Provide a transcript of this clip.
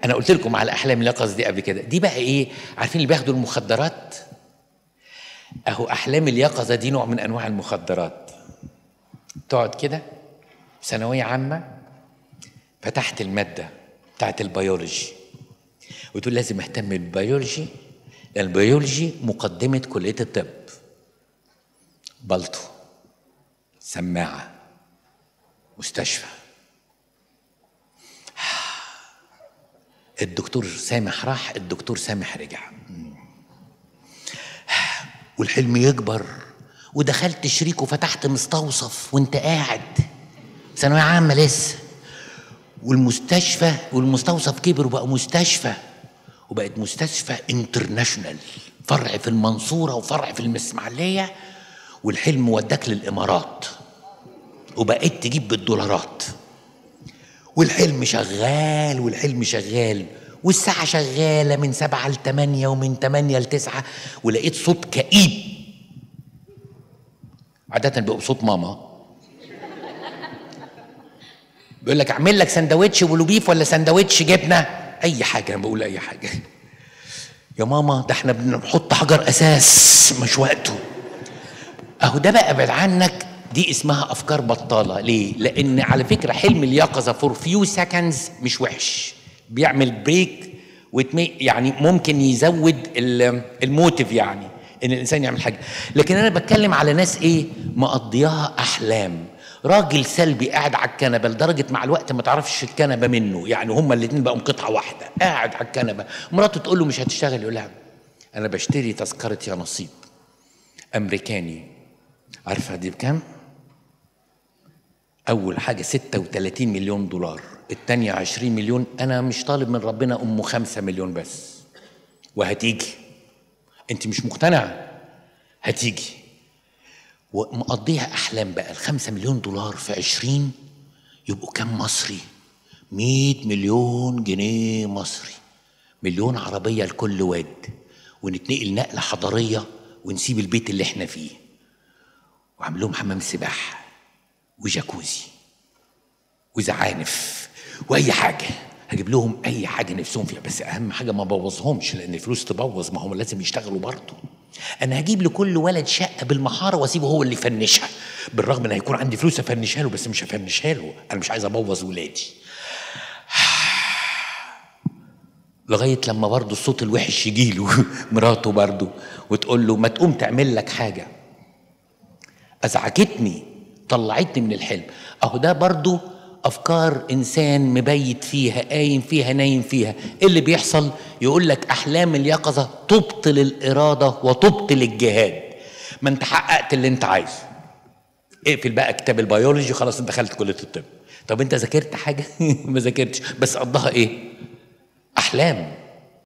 انا قلت لكم على احلام اليقظه دي قبل كده. دي بقى ايه؟ عارفين اللي بياخدوا المخدرات؟ اهو احلام اليقظه دي نوع من انواع المخدرات. تقعد كده ثانويه عامه، فتحت الماده بتاعت البيولوجي وتقول لازم اهتم بالبيولوجي، لان البيولوجي مقدمه كليه الطب. بلطو، سماعه، مستشفى. الدكتور سامح راح، الدكتور سامح رجع، والحلم يكبر. ودخلت شريك وفتحت مستوصف وانت قاعد ثانوية عامة لسه، والمستوصف كبر وبقى مستشفى، وبقت مستشفى انترناشونال، فرع في المنصورة وفرع في الإسماعيلية، والحلم وداك للإمارات وبقيت تجيب بالدولارات، والحلم شغال والحلم شغال، والساعة شغالة من 7 ل8 ومن 8 ل9، ولقيت صوت كئيب. عادة بيبقى صوت ماما بيقول لك اعمل لك سندوتش بولوبيف ولا سندوتش جبنة، أي حاجة. أنا بقول أي حاجة. يا ماما ده احنا بنحط حجر أساس مش وقته. أهو ده بقى ابعد عنك. دي اسمها أفكار بطالة. ليه؟ لأن على فكرة حلم اليقظة فور فيو سكندز مش وحش، بيعمل بريك يعني ممكن يزود الموتيف، يعني ان الانسان يعمل حاجه. لكن انا بتكلم على ناس ايه؟ مقضياها احلام. راجل سلبي قاعد على الكنبه لدرجه مع الوقت ما تعرفش الكنبه منه، يعني هما الاثنين بقوا قطعه واحده، قاعد على الكنبه. مراته تقول له مش هتشتغل، يقول لها انا بشتري تذكره يا نصيب امريكاني. عارفه دي بكام؟ اول حاجه 36 مليون دولار، الثانيه 20 مليون. انا مش طالب من ربنا 5 مليون بس، وهتيجي. انت مش مقتنعه؟ هتيجي. ومقضيها احلام بقى. ال5 مليون دولار في 20 يبقوا كام مصري؟ 100 مليون جنيه مصري. مليون عربيه لكل واد، ونتنقل نقله حضاريه ونسيب البيت اللي احنا فيه، وعمل لهم حمام سباحه وجاكوزي وزعانف واي حاجه. هجيب لهم اي حاجه نفسهم فيها، بس اهم حاجه ما بوظهمش، لان الفلوس تبوظ، ما هم لازم يشتغلوا برضه. انا هجيب لكل ولد شقه بالمحاره واسيبه هو اللي يفنشها، بالرغم ان هيكون عندي فلوس افنشها له، بس مش هفنشها له، انا مش عايز ابوظ ولادي. لغايه لما برضه الصوت الوحش يجي له مراته برضه وتقول له ما تقوم تعمل لك حاجه. ازعجتني، طلعتني من الحلم. اهو ده برضه افكار انسان مبيت فيها، قايم فيها، نايم فيها. إيه اللي بيحصل؟ يقول لك احلام اليقظه تبطل الاراده وتبطل الجهاد. ما انت حققت اللي انت عايزه، اقفل بقى كتاب البيولوجي، خلاص انت دخلت كليه الطب. طب انت ذاكرت حاجه؟ ما ذاكرتش، بس قضاها ايه؟ احلام.